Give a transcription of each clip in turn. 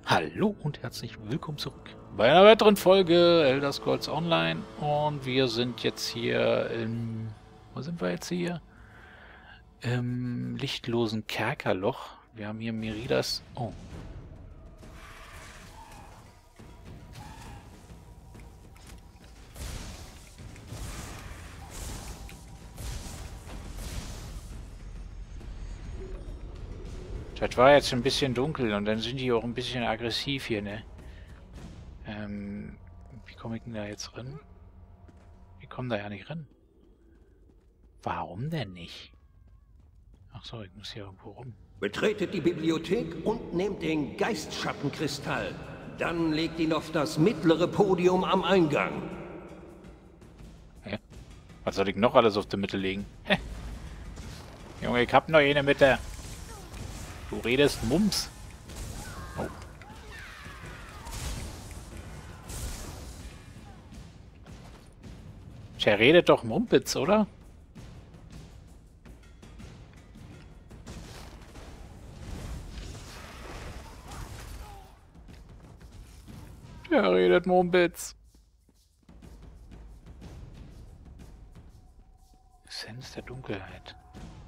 Hallo und herzlich willkommen zurück bei einer weiteren Folge Elder Scrolls Online. Und wir sind jetzt hier im... Wo sind wir jetzt hier? Im lichtlosen Kerkerloch. Wir haben hier Meridas... Oh. Das war jetzt ein bisschen dunkel und dann sind die auch ein bisschen aggressiv hier, ne? Wie komme ich denn da jetzt rein? Wir kommen da ja nicht rein. Warum denn nicht? Ach so, ich muss hier irgendwo rum. Betretet die Bibliothek und nehmt den Geistschattenkristall. Dann legt ihn auf das mittlere Podium am Eingang. Hä? Was soll ich noch alles auf der Mitte legen? Hä? Junge, ich hab noch eine Mitte. Du redest Mums. Oh. Der redet doch Mumpitz, oder? Der redet Mumpitz. Essenz der Dunkelheit.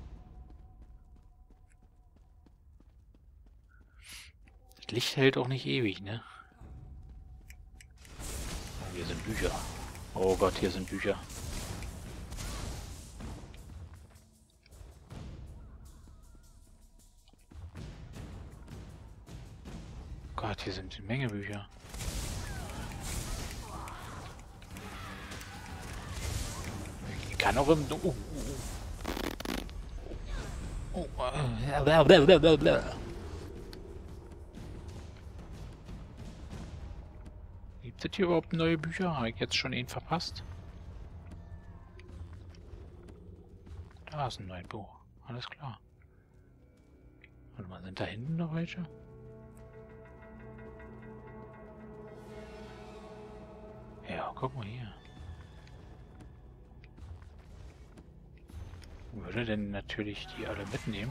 Das Licht hält auch nicht ewig, ne? Oh, hier sind Bücher. Oh Gott, hier sind Bücher. Gott, hier sind eine Menge Bücher. Ich kann auch im... Blablabla. Gibt es hier überhaupt neue Bücher? Habe ich jetzt schon einen verpasst? Da ist ein neues Buch. Alles klar. Warte mal, sind da hinten noch welche? Ja, guck mal hier. Würde denn natürlich die alle mitnehmen?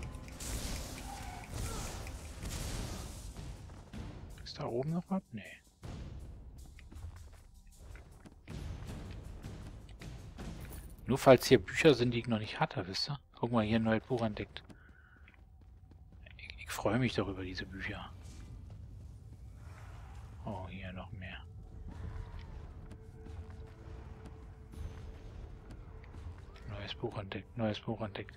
Ist da oben noch was? Nee. Nur falls hier Bücher sind, die ich noch nicht hatte, wisst ihr? Guck mal, hier ein neues Buch entdeckt. Ich freue mich darüber, diese Bücher. Oh, hier noch mehr. Neues Buch entdeckt, neues Buch entdeckt.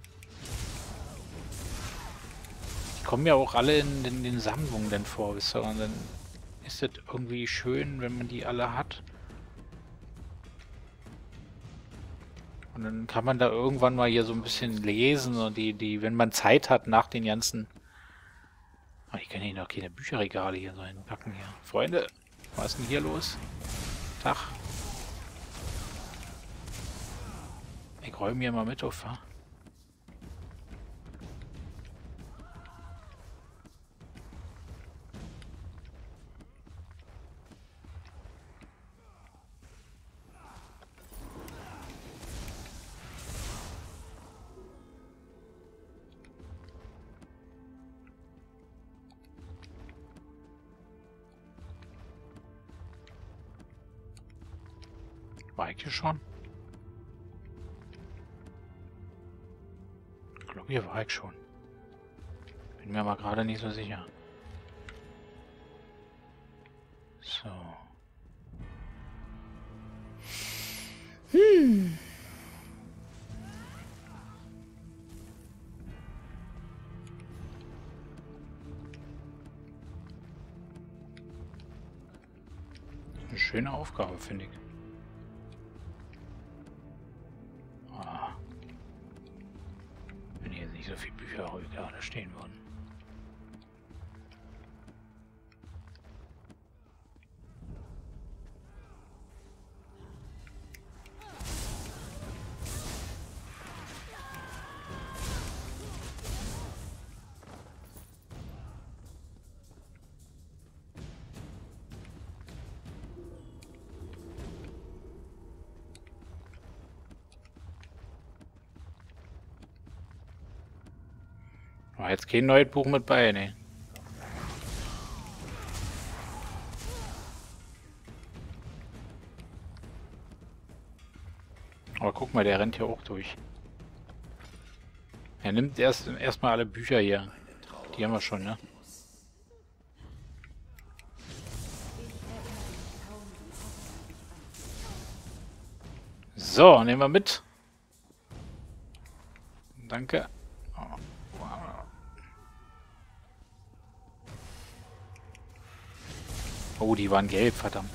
Die kommen ja auch alle in den Sammlungen dann vor, wisst ihr? Und dann ist das irgendwie schön, wenn man die alle hat. Und dann kann man da irgendwann mal hier so ein bisschen lesen und wenn man Zeit hat nach den ganzen... Oh, ich kann hier noch keine Bücherregale hier so hinpacken hier. Freunde, was ist denn hier los? Tag. Ich räume hier mal mit auf, wa? War ich hier schon? Ich glaube, hier war ich schon. Bin mir aber gerade nicht so sicher. So. Eine schöne Aufgabe, finde ich. Ah. Wenn hier nicht so viele Bücher gerade stehen würden. War jetzt kein neues Buch mit bei, ne? Aber guck mal, der rennt hier auch durch. Er nimmt erstmal alle Bücher hier. Die haben wir schon, ne? So, nehmen wir mit. Danke. Oh, wow. Oh, die waren gelb, verdammt.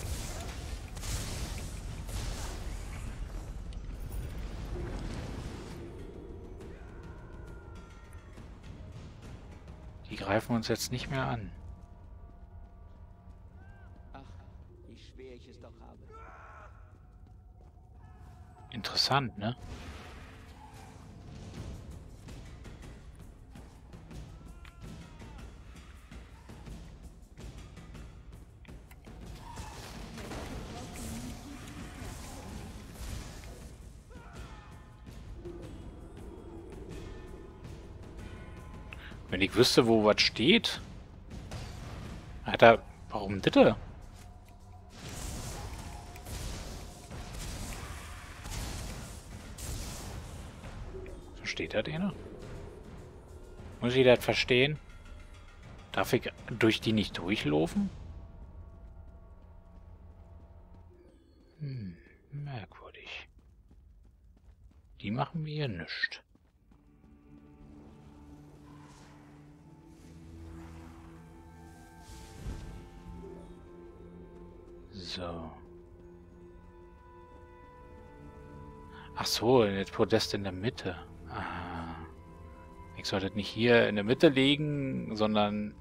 Die greifen uns jetzt nicht mehr an. Ach, wie schwer ich es doch habe. Interessant, ne? Wenn ich wüsste, wo was steht. Alter, warum bitte? Versteht das einer? Muss ich das verstehen? Darf ich durch die nicht durchlaufen? Merkwürdig. Die machen mir hier nichts. So. Ach so, das Podest in der Mitte. Ah. Ich sollte das nicht hier in der Mitte legen, sondern...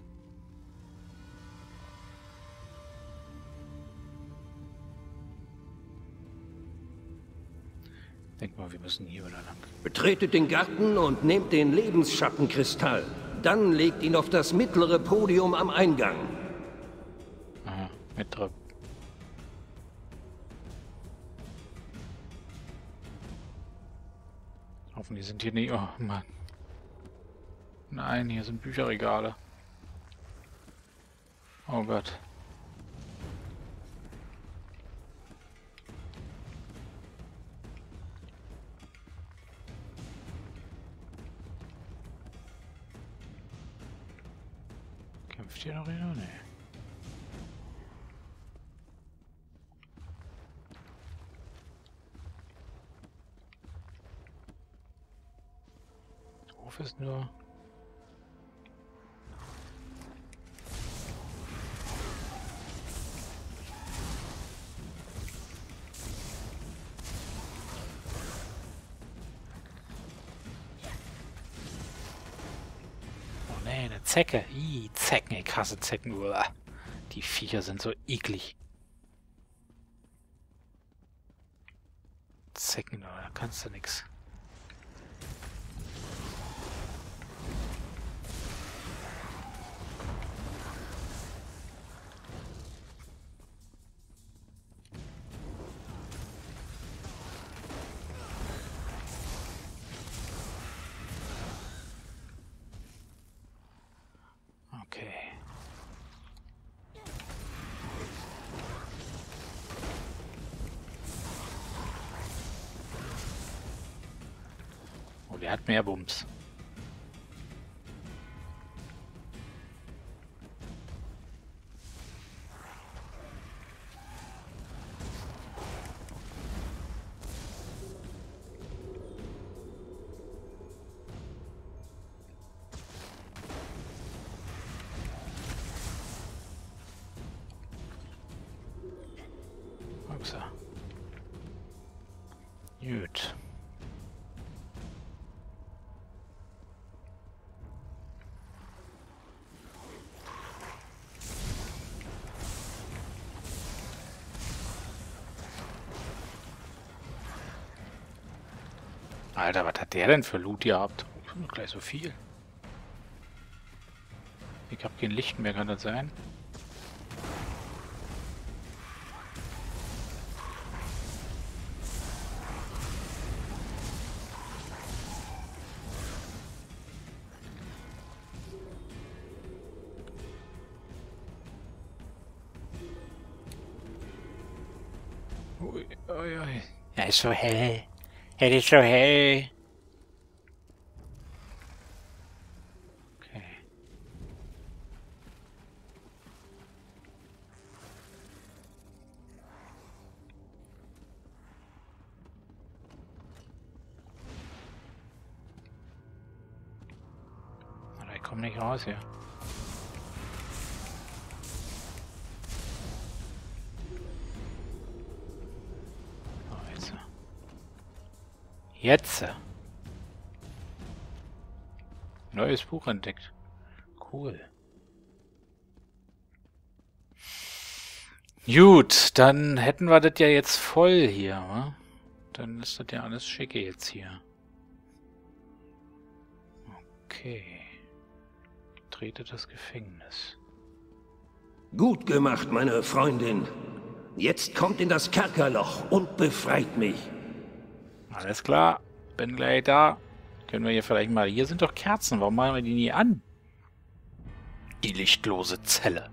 Denk mal, wir müssen hier wieder lang. Betretet den Garten und nehmt den Lebensschattenkristall. Dann legt ihn auf das mittlere Podium am Eingang. Aha, mit drauf. Hoffentlich sind hier nicht... Oh, Mann. Nein, hier sind Bücherregale. Oh Gott. Kämpft hier noch einer? Nee. Hof ist nur... Oh nee, eine Zecke. Ih, Zecken, ich hasse Zecken. Uah. Die Viecher sind so eklig. Zecken, da kannst du nix. Okay. Oh, der hat mehr Bums. Upsa. Gut. Alter, was hat der denn für Loot gehabt? Gleich so viel. Ich habe kein Licht mehr, kann das sein? Ui, ui, ui. Ja, ist so hell. Es ist so hell. Okay. Aber ich komme nicht raus hier. Oh, jetzt. Jetzt. Neues Buch entdeckt. Cool. Gut, dann hätten wir das ja jetzt voll hier, wa? Dann ist das ja alles schicke jetzt hier. Okay. Trete das Gefängnis. Gut gemacht, meine Freundin. Jetzt kommt in das Kerkerloch und befreit mich. Alles klar, bin gleich da. Können wir hier vielleicht mal... Hier sind doch Kerzen, warum machen wir die nie an? Die lichtlose Zelle.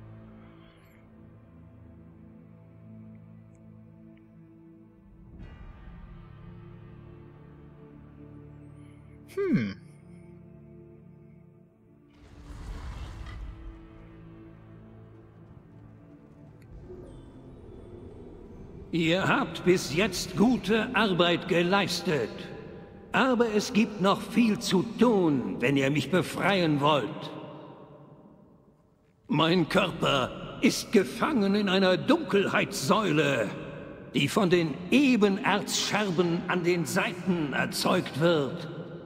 Ihr habt bis jetzt gute Arbeit geleistet. Aber es gibt noch viel zu tun, wenn ihr mich befreien wollt. Mein Körper ist gefangen in einer Dunkelheitssäule, die von den Ebenerzscherben an den Seiten erzeugt wird.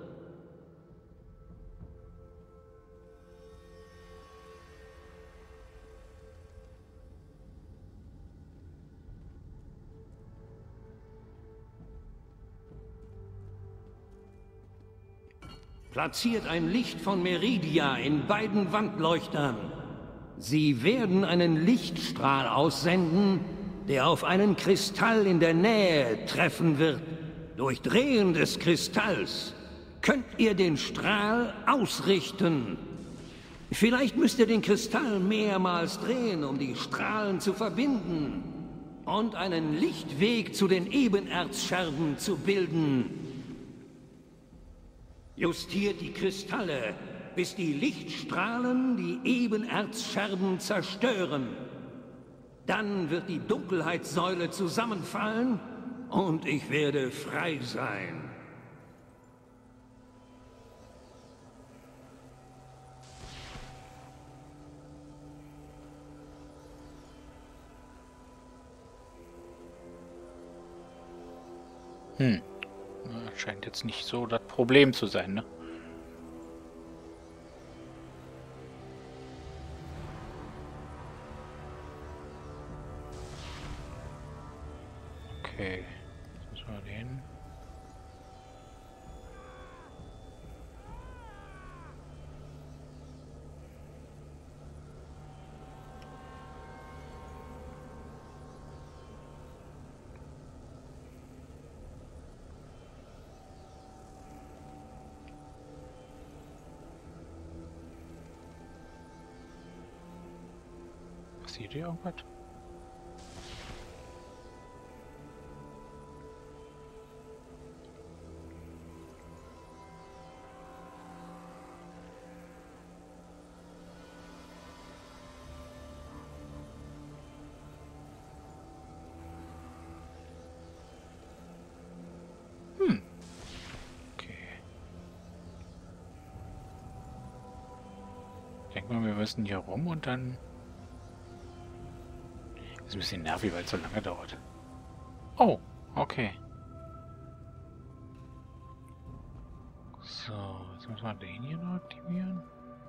Platziert ein Licht von Meridia in beiden Wandleuchtern. Sie werden einen Lichtstrahl aussenden, der auf einen Kristall in der Nähe treffen wird. Durch Drehen des Kristalls könnt ihr den Strahl ausrichten. Vielleicht müsst ihr den Kristall mehrmals drehen, um die Strahlen zu verbinden und einen Lichtweg zu den Ebenerzscherben zu bilden. Justiert die Kristalle, bis die Lichtstrahlen die Ebenerzscherben zerstören. Dann wird die Dunkelheitssäule zusammenfallen und ich werde frei sein. Scheint jetzt nicht so das Problem zu sein, ne? Okay. Das war den. Seht ihr irgendwas? Okay. Ich denke mal, wir müssen hier rum und dann... Ist ein bisschen nervig, weil es so lange dauert. Oh, okay. So, jetzt müssen wir den hier noch aktivieren.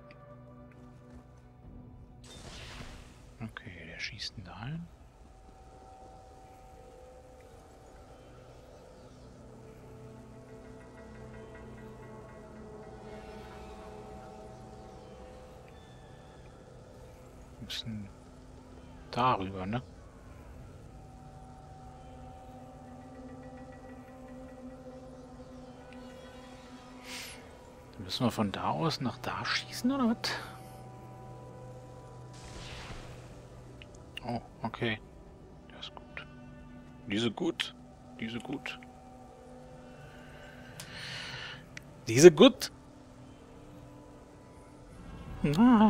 Okay, der schießt ihn dahin. Wir müssen darüber, ne? Müssen wir von da aus nach da schießen, oder was? Oh, okay. Das ist gut. Die sind gut. Diese gut. Diese gut. Ah.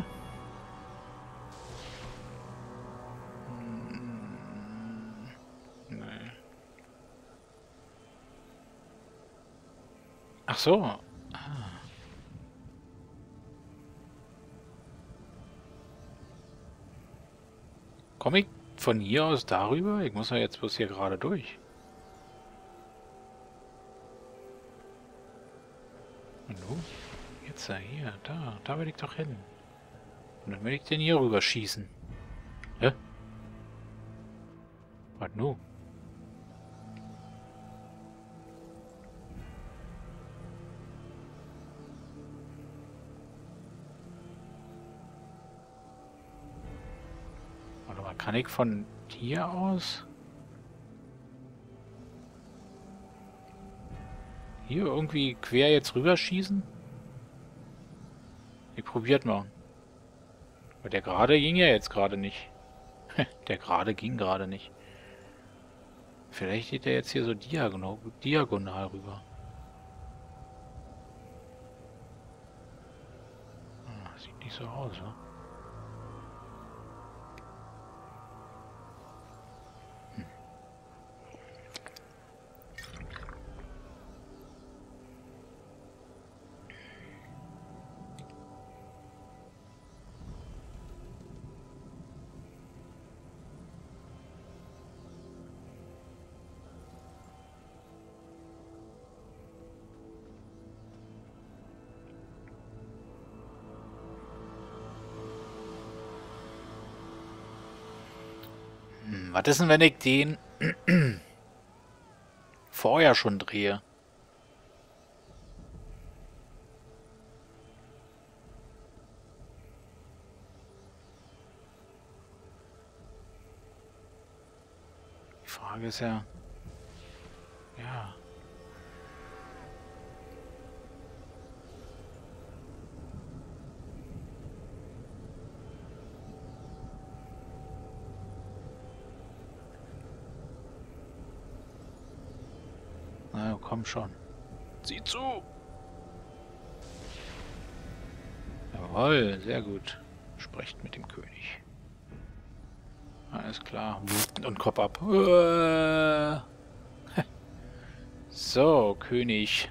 Nee. Ach so. Ah. Komme ich von hier aus darüber? Ich muss ja jetzt bloß hier gerade durch. Und du? Jetzt hier, da will ich doch hin. Und dann will ich den hier rüber schießen. Hä? Was nu? Warte mal, kann ich von hier aus? Hier irgendwie quer jetzt rüberschießen? Ich probiert mal. Aber der gerade ging ja jetzt gerade nicht. Der gerade ging gerade nicht. Vielleicht geht der jetzt hier so diagonal rüber. Ah, sieht nicht so aus, ne? Was ist denn, wenn ich den vorher schon drehe? Die Frage ist ja... Ja... Na, komm schon. Sieh zu! Jawohl, sehr gut. Sprecht mit dem König. Alles klar. Und Kopf ab. So, König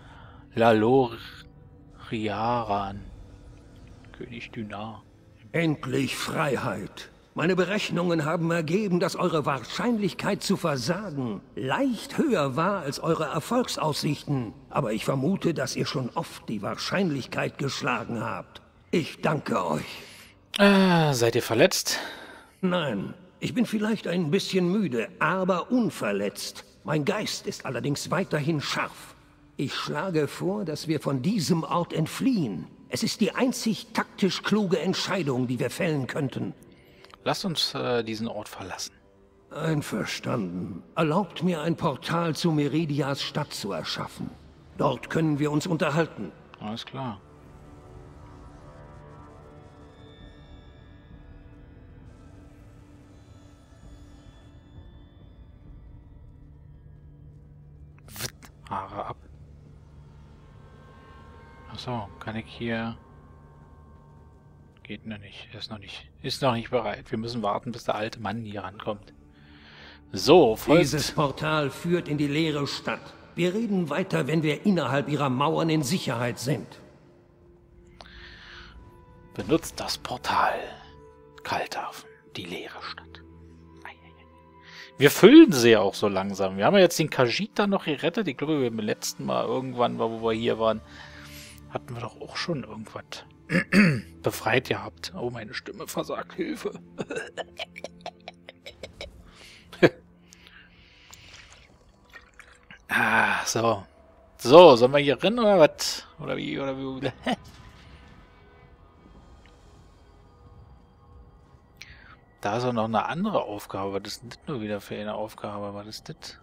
Laloriaran. König Dünar. Endlich Freiheit. Meine Berechnungen haben ergeben, dass eure Wahrscheinlichkeit zu versagen leicht höher war als eure Erfolgsaussichten. Aber ich vermute, dass ihr schon oft die Wahrscheinlichkeit geschlagen habt. Ich danke euch. Seid ihr verletzt? Nein, ich bin vielleicht ein bisschen müde, aber unverletzt. Mein Geist ist allerdings weiterhin scharf. Ich schlage vor, dass wir von diesem Ort entfliehen. Es ist die einzig taktisch kluge Entscheidung, die wir fällen könnten. Lasst uns diesen Ort verlassen. Einverstanden. Erlaubt mir, ein Portal zu Meridias Stadt zu erschaffen. Dort können wir uns unterhalten. Alles klar. Haare ab. Achso, kann ich hier... Geht noch nicht. Ist noch nicht bereit. Wir müssen warten, bis der alte Mann hier rankommt. So, folgt. Dieses Portal führt in die leere Stadt. Wir reden weiter, wenn wir innerhalb ihrer Mauern in Sicherheit sind. Benutzt das Portal. Kalthafen, die leere Stadt. Wir füllen sie ja auch so langsam. Wir haben ja jetzt den Khajiit noch gerettet. Ich glaube, beim letzten Mal irgendwann, wo wir hier waren, hatten wir doch auch schon irgendwas befreit gehabt. Oh, meine Stimme versagt. Hilfe. So. So, sollen wir hier rein oder was? Oder wie? Da ist auch noch eine andere Aufgabe. Was ist denn das nur wieder für eine Aufgabe? Was ist das?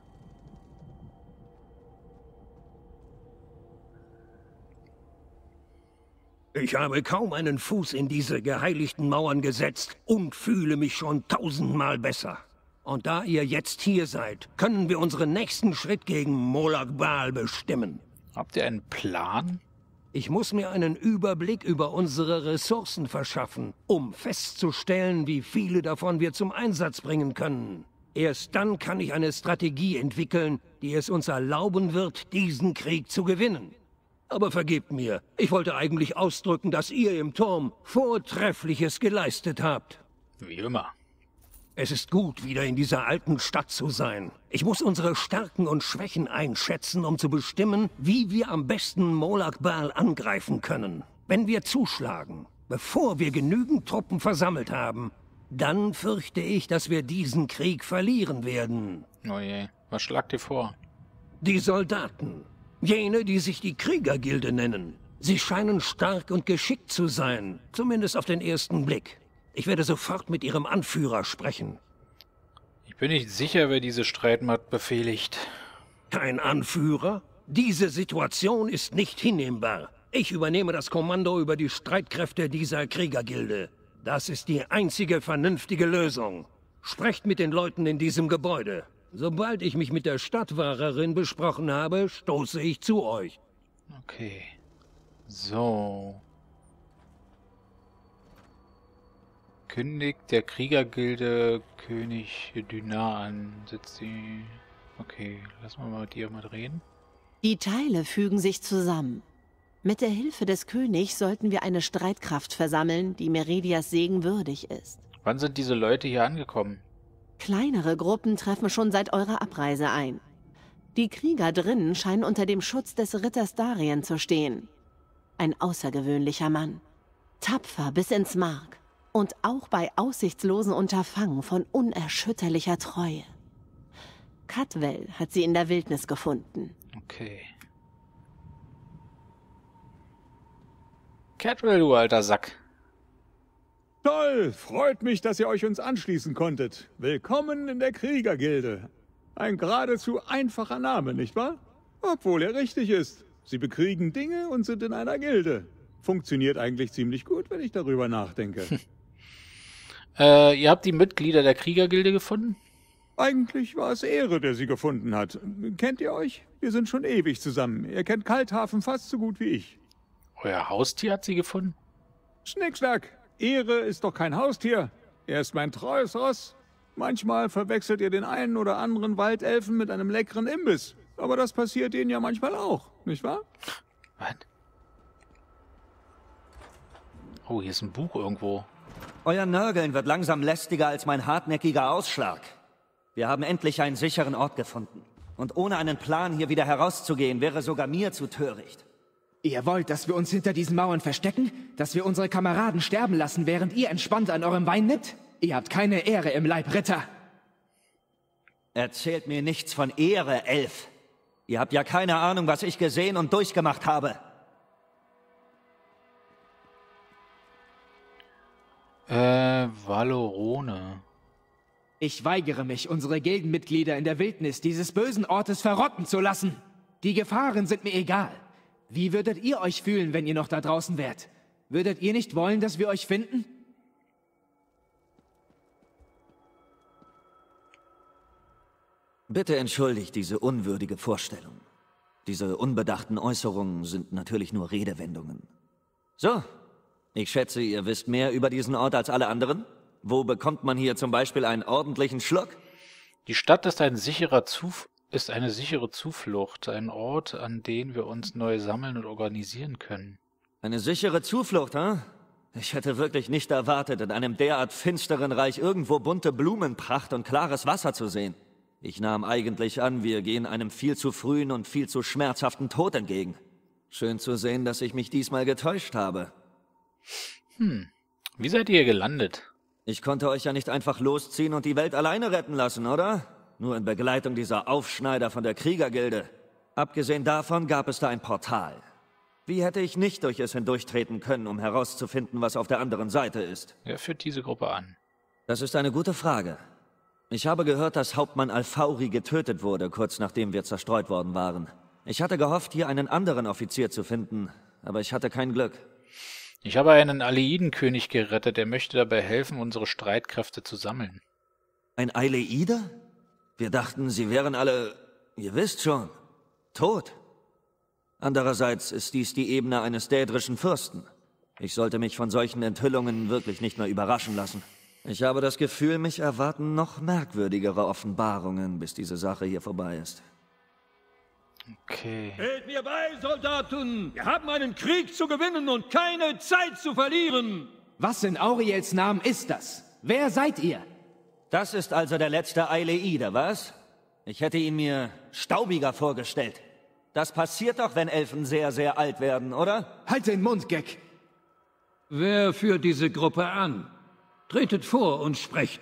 Ich habe kaum einen Fuß in diese geheiligten Mauern gesetzt und fühle mich schon tausendmal besser. Und da ihr jetzt hier seid, können wir unseren nächsten Schritt gegen Molag Bal bestimmen. Habt ihr einen Plan? Ich muss mir einen Überblick über unsere Ressourcen verschaffen, um festzustellen, wie viele davon wir zum Einsatz bringen können. Erst dann kann ich eine Strategie entwickeln, die es uns erlauben wird, diesen Krieg zu gewinnen. Aber vergebt mir, ich wollte eigentlich ausdrücken, dass ihr im Turm Vortreffliches geleistet habt. Wie immer. Es ist gut, wieder in dieser alten Stadt zu sein. Ich muss unsere Stärken und Schwächen einschätzen, um zu bestimmen, wie wir am besten Molag Bal angreifen können. Wenn wir zuschlagen, bevor wir genügend Truppen versammelt haben, dann fürchte ich, dass wir diesen Krieg verlieren werden. Oh je, was schlagt ihr vor? Die Soldaten. Jene, die sich die Kriegergilde nennen. Sie scheinen stark und geschickt zu sein, zumindest auf den ersten Blick. Ich werde sofort mit ihrem Anführer sprechen. Ich bin nicht sicher, wer diese Streitmacht befehligt. Kein Anführer? Diese Situation ist nicht hinnehmbar. Ich übernehme das Kommando über die Streitkräfte dieser Kriegergilde. Das ist die einzige vernünftige Lösung. Sprecht mit den Leuten in diesem Gebäude. Sobald ich mich mit der Stadtwahrerin besprochen habe, stoße ich zu euch. Okay. So. Kündigt der Kriegergilde König Dünar an. Setzt sie... Okay, lassen wir mal mit ihr mal reden. Die Teile fügen sich zusammen. Mit der Hilfe des Königs sollten wir eine Streitkraft versammeln, die Meridias Segen würdig ist. Wann sind diese Leute hier angekommen? Kleinere Gruppen treffen schon seit eurer Abreise ein. Die Krieger drinnen scheinen unter dem Schutz des Ritters Darien zu stehen. Ein außergewöhnlicher Mann. Tapfer bis ins Mark. Und auch bei aussichtslosen Unterfangen von unerschütterlicher Treue. Cadwell hat sie in der Wildnis gefunden. Okay. Cadwell, du alter Sack. Toll, freut mich, dass ihr euch uns anschließen konntet. Willkommen in der Kriegergilde. Ein geradezu einfacher Name, nicht wahr? Obwohl er richtig ist. Sie bekriegen Dinge und sind in einer Gilde. Funktioniert eigentlich ziemlich gut, wenn ich darüber nachdenke. Ihr habt die Mitglieder der Kriegergilde gefunden? Eigentlich war es Ehre, der sie gefunden hat. Kennt ihr euch? Wir sind schon ewig zusammen. Ihr kennt Kalthafen fast so gut wie ich. Euer Haustier hat sie gefunden? Schnickschnack. Ehre ist doch kein Haustier. Er ist mein treues Ross. Manchmal verwechselt ihr den einen oder anderen Waldelfen mit einem leckeren Imbiss. Aber das passiert ihnen ja manchmal auch, nicht wahr? Was? Oh, hier ist ein Buch irgendwo. Euer Nörgeln wird langsam lästiger als mein hartnäckiger Ausschlag. Wir haben endlich einen sicheren Ort gefunden. Und ohne einen Plan, hier wieder herauszugehen, wäre sogar mir zu töricht. Ihr wollt, dass wir uns hinter diesen Mauern verstecken? Dass wir unsere Kameraden sterben lassen, während ihr entspannt an eurem Wein nippt? Ihr habt keine Ehre im Leib, Ritter. Erzählt mir nichts von Ehre, Elf. Ihr habt ja keine Ahnung, was ich gesehen und durchgemacht habe. Valorone. Ich weigere mich, unsere Gildenmitglieder in der Wildnis dieses bösen Ortes verrotten zu lassen. Die Gefahren sind mir egal. Wie würdet ihr euch fühlen, wenn ihr noch da draußen wärt? Würdet ihr nicht wollen, dass wir euch finden? Bitte entschuldigt diese unwürdige Vorstellung. Diese unbedachten Äußerungen sind natürlich nur Redewendungen. So, ich schätze, ihr wisst mehr über diesen Ort als alle anderen? Wo bekommt man hier zum Beispiel einen ordentlichen Schluck? Die Stadt ist eine sichere Zuflucht, ein Ort, an dem wir uns neu sammeln und organisieren können. Eine sichere Zuflucht, hm? Ich hätte wirklich nicht erwartet, in einem derart finsteren Reich irgendwo bunte Blumenpracht und klares Wasser zu sehen. Ich nahm eigentlich an, wir gehen einem viel zu frühen und viel zu schmerzhaften Tod entgegen. Schön zu sehen, dass ich mich diesmal getäuscht habe. Wie seid ihr gelandet? Ich konnte euch ja nicht einfach losziehen und die Welt alleine retten lassen, oder? Nur in Begleitung dieser Aufschneider von der Kriegergilde. Abgesehen davon gab es da ein Portal. Wie hätte ich nicht durch es hindurchtreten können, um herauszufinden, was auf der anderen Seite ist? Wer führt diese Gruppe an? Das ist eine gute Frage. Ich habe gehört, dass Hauptmann Alfauri getötet wurde, kurz nachdem wir zerstreut worden waren. Ich hatte gehofft, hier einen anderen Offizier zu finden, aber ich hatte kein Glück. Ich habe einen Aleidenkönig gerettet, der möchte dabei helfen, unsere Streitkräfte zu sammeln. Ein Aileida? Wir dachten, sie wären alle, ihr wisst schon, tot. Andererseits ist dies die Ebene eines dädrischen Fürsten. Ich sollte mich von solchen Enthüllungen wirklich nicht mehr überraschen lassen. Ich habe das Gefühl, mich erwarten noch merkwürdigere Offenbarungen, bis diese Sache hier vorbei ist. Okay. Hält mir bei, Soldaten! Wir haben einen Krieg zu gewinnen und keine Zeit zu verlieren! Was in Auriels Namen ist das? Wer seid ihr? Das ist also der letzte Aileida, was? Ich hätte ihn mir staubiger vorgestellt. Das passiert doch, wenn Elfen sehr, sehr alt werden, oder? Halt den Mund, Gek! Wer führt diese Gruppe an? Tretet vor und sprecht.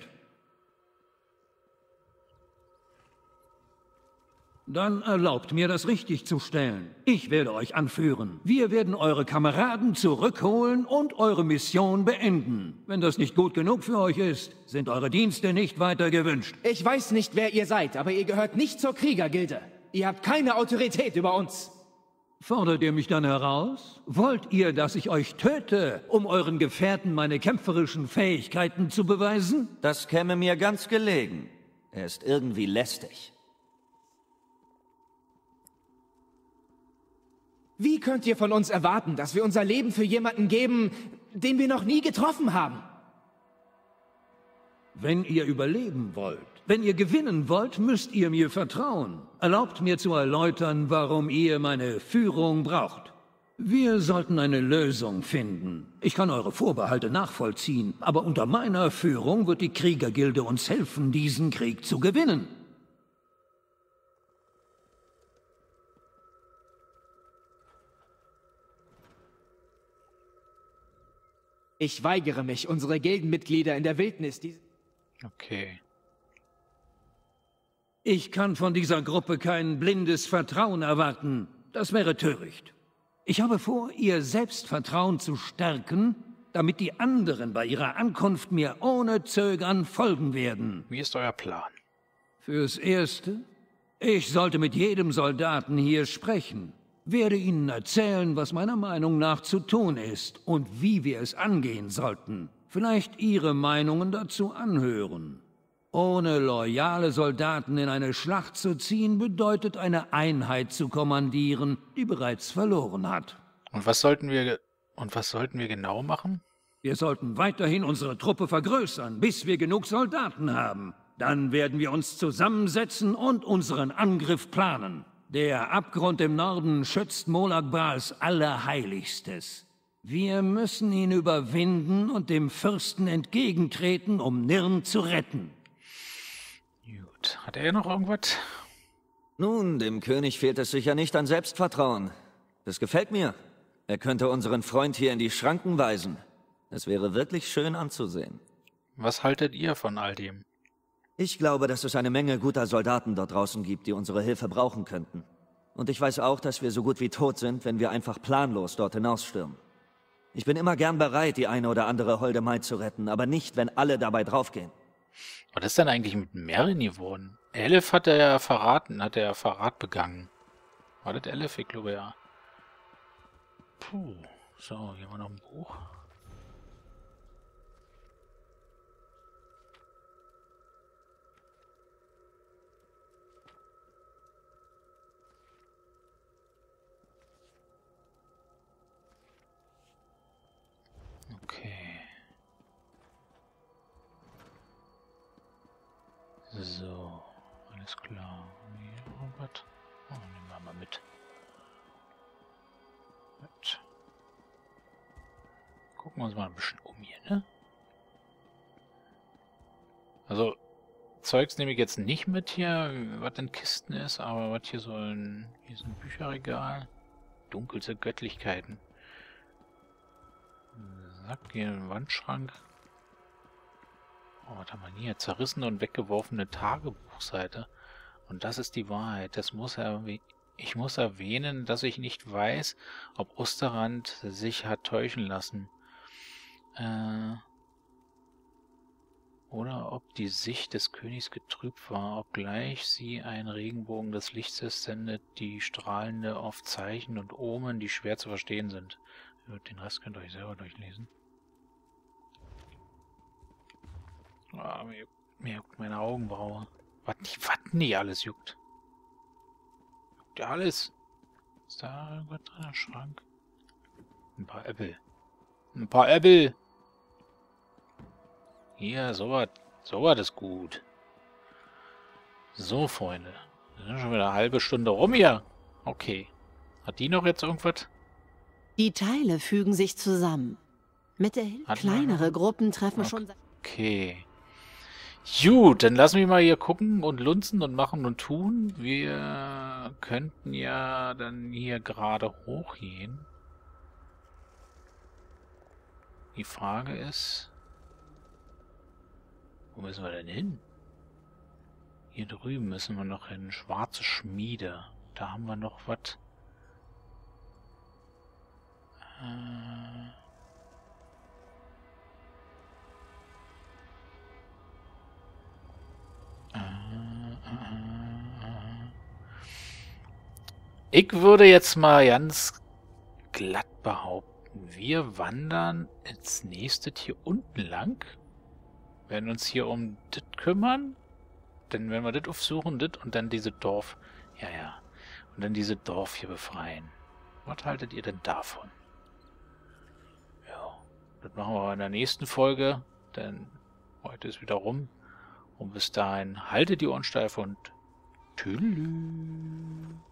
Dann erlaubt mir, das richtig zu stellen. Ich werde euch anführen. Wir werden eure Kameraden zurückholen und eure Mission beenden. Wenn das nicht gut genug für euch ist, sind eure Dienste nicht weiter gewünscht. Ich weiß nicht, wer ihr seid, aber ihr gehört nicht zur Kriegergilde. Ihr habt keine Autorität über uns. Fordert ihr mich dann heraus? Wollt ihr, dass ich euch töte, um euren Gefährten meine kämpferischen Fähigkeiten zu beweisen? Das käme mir ganz gelegen. Er ist irgendwie lästig. Wie könnt ihr von uns erwarten, dass wir unser Leben für jemanden geben, den wir noch nie getroffen haben? Wenn ihr überleben wollt, wenn ihr gewinnen wollt, müsst ihr mir vertrauen. Erlaubt mir zu erläutern, warum ihr meine Führung braucht. Wir sollten eine Lösung finden. Ich kann eure Vorbehalte nachvollziehen, aber unter meiner Führung wird die Kriegergilde uns helfen, diesen Krieg zu gewinnen. Ich weigere mich, unsere Gildenmitglieder in der Wildnis... Okay. Ich kann von dieser Gruppe kein blindes Vertrauen erwarten. Das wäre töricht. Ich habe vor, ihr Selbstvertrauen zu stärken, damit die anderen bei ihrer Ankunft mir ohne Zögern folgen werden. Wie ist euer Plan? Fürs Erste, ich sollte mit jedem Soldaten hier sprechen. Werde ihnen erzählen, was meiner Meinung nach zu tun ist und wie wir es angehen sollten. Vielleicht ihre Meinungen dazu anhören. Ohne loyale Soldaten in eine Schlacht zu ziehen, bedeutet eine Einheit zu kommandieren, die bereits verloren hat. Und was sollten wir genau machen? Wir sollten weiterhin unsere Truppe vergrößern, bis wir genug Soldaten haben. Dann werden wir uns zusammensetzen und unseren Angriff planen. Der Abgrund im Norden schützt Molag Bals Allerheiligstes. Wir müssen ihn überwinden und dem Fürsten entgegentreten, um Nirn zu retten. Gut. Hat er noch irgendwas? Nun, dem König fehlt es sicher nicht an Selbstvertrauen. Das gefällt mir. Er könnte unseren Freund hier in die Schranken weisen. Es wäre wirklich schön anzusehen. Was haltet ihr von all dem? Ich glaube, dass es eine Menge guter Soldaten dort draußen gibt, die unsere Hilfe brauchen könnten. Und ich weiß auch, dass wir so gut wie tot sind, wenn wir einfach planlos dort hinausstürmen. Ich bin immer gern bereit, die eine oder andere holde Maid zu retten, aber nicht, wenn alle dabei draufgehen. Was ist denn eigentlich mit Meryn geworden? Elef hat er ja verraten, hat er Verrat begangen. War das Elef? Ich glaube ja. Puh. So, hier haben wir noch ein Buch. Okay. So, alles klar. Hier irgendwas? Oh, nehmen wir mal mit. Gut. Gucken wir uns mal ein bisschen um hier, ne? Also, Zeugs nehme ich jetzt nicht mit hier, was in Kisten ist, aber was hier so ein... Hier ist ein Bücherregal. Dunkelste Göttlichkeiten. Sack, hier ein Wandschrank. Oh, was haben wir hier? Zerrissene und weggeworfene Tagebuchseite. Und das ist die Wahrheit. Das muss ich muss erwähnen, dass ich nicht weiß, ob Osterrand sich hat täuschen lassen. Oder ob die Sicht des Königs getrübt war, obgleich sie ein Regenbogen des Lichtes sendet, die strahlende auf Zeichen und Omen, die schwer zu verstehen sind. Den Rest könnt ihr euch selber durchlesen. Mir juckt meine Augenbraue. Was nicht alles juckt. Juckt ja alles. Ist da irgendwas drin im Schrank? Ein paar Äpfel. Ein paar Äpfel! Hier, sowas ist gut. So, Freunde. Wir sind schon wieder eine halbe Stunde rum hier. Okay. Hat die noch jetzt irgendwas? Die Teile fügen sich zusammen. Mit der Hilfe kleinere Gruppen treffen schon... Okay. Gut, dann lassen wir mal hier gucken und lunzen und machen und tun. Wir könnten ja dann hier gerade hochgehen. Die Frage ist, wo müssen wir denn hin? Hier drüben müssen wir noch hin. Schwarze Schmiede. Da haben wir noch was. Ich würde jetzt mal ganz glatt behaupten, wir wandern ins nächste hier unten lang, werden uns hier um das kümmern, dann werden wir das aufsuchen, das und dann diese Dorf, ja, und dann diese Dorf hier befreien. Was haltet ihr denn davon? Ja, das machen wir in der nächsten Folge, denn heute ist wieder rum. Und bis dahin haltet die Ohren steif und tschüss.